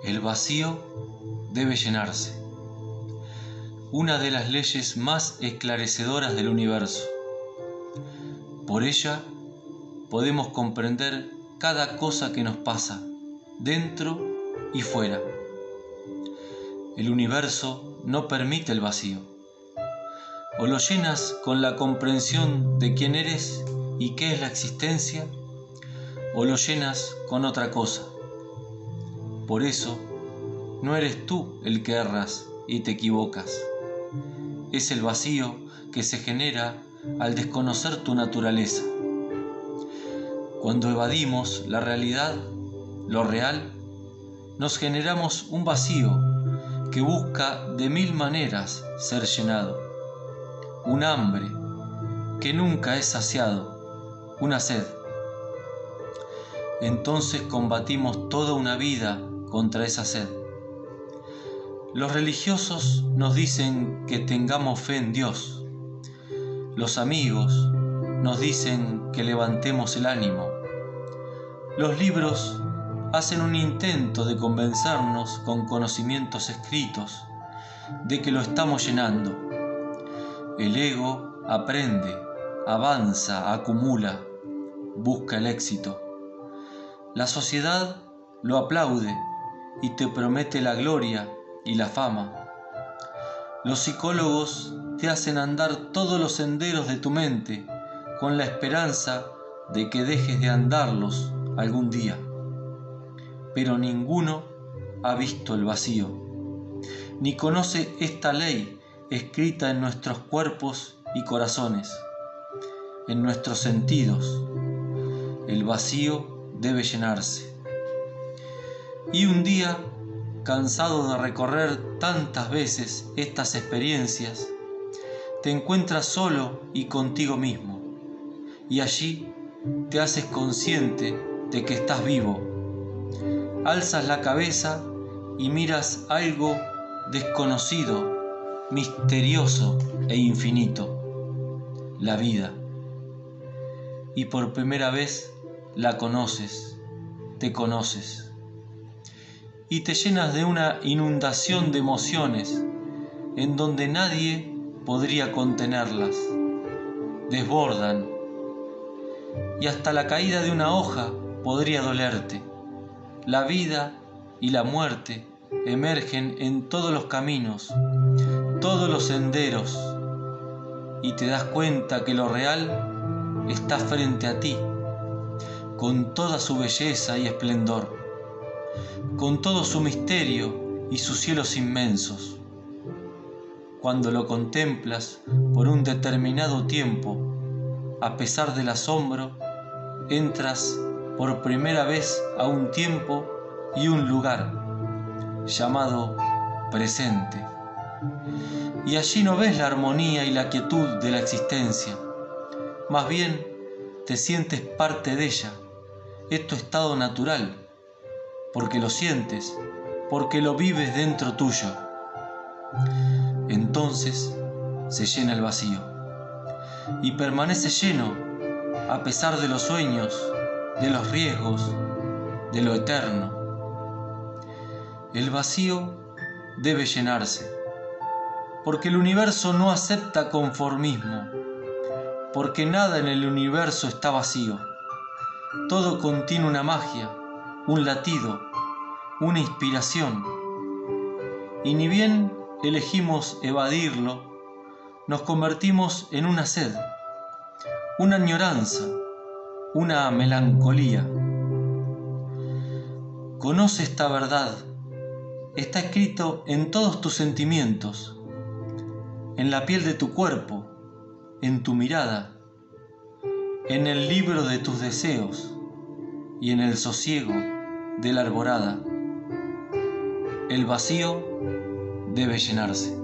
El vacío debe llenarse. Una de las leyes más esclarecedoras del universo. Por ella podemos comprender cada cosa que nos pasa, dentro y fuera. El universo no permite el vacío. O lo llenas con la comprensión de quién eres y qué es la existencia, o lo llenas con otra cosa. Por eso, no eres tú el que erras y te equivocas. Es el vacío que se genera al desconocer tu naturaleza. Cuando evadimos la realidad, lo real, nos generamos un vacío que busca de mil maneras ser llenado. Un hambre que nunca es saciado, una sed. Entonces combatimos toda una vida contra esa sed. Los religiosos nos dicen que tengamos fe en Dios. Los amigos nos dicen que levantemos el ánimo. Los libros hacen un intento de convencernos con conocimientos escritos de que lo estamos llenando. El ego aprende, avanza, acumula, busca el éxito. La sociedad lo aplaude y te promete la gloria y la fama. Los psicólogos te hacen andar todos los senderos de tu mente con la esperanza de que dejes de andarlos algún día. Pero ninguno ha visto el vacío, ni conoce esta ley escrita en nuestros cuerpos y corazones, en nuestros sentidos. El vacío debe llenarse. Y un día, cansado de recorrer tantas veces estas experiencias, te encuentras solo y contigo mismo, y allí te haces consciente de que estás vivo. Alzas la cabeza y miras algo desconocido, misterioso e infinito, la vida. Y por primera vez la conoces, te conoces. Y te llenas de una inundación de emociones en donde nadie podría contenerlas. Desbordan. Y hasta la caída de una hoja podría dolerte. La vida y la muerte emergen en todos los caminos, todos los senderos, y te das cuenta que lo real está frente a ti, con toda su belleza y esplendor, con todo su misterio y sus cielos inmensos. Cuando lo contemplas por un determinado tiempo, a pesar del asombro, entras por primera vez a un tiempo y un lugar llamado presente. Y allí no ves la armonía y la quietud de la existencia. Más bien, te sientes parte de ella. Es tu estado natural, porque lo sientes, porque lo vives dentro tuyo. Entonces se llena el vacío y permanece lleno a pesar de los sueños, de los riesgos, de lo eterno. El vacío debe llenarse, porque el universo no acepta conformismo, porque nada en el universo está vacío. Todo contiene una magia, un latido, una inspiración. Y ni bien elegimos evadirlo, nos convertimos en una sed, una añoranza, una melancolía. Conoce esta verdad. Está escrito en todos tus sentimientos, en la piel de tu cuerpo, en tu mirada, en el libro de tus deseos y en el sosiego de la alborada. El vacío debe llenarse.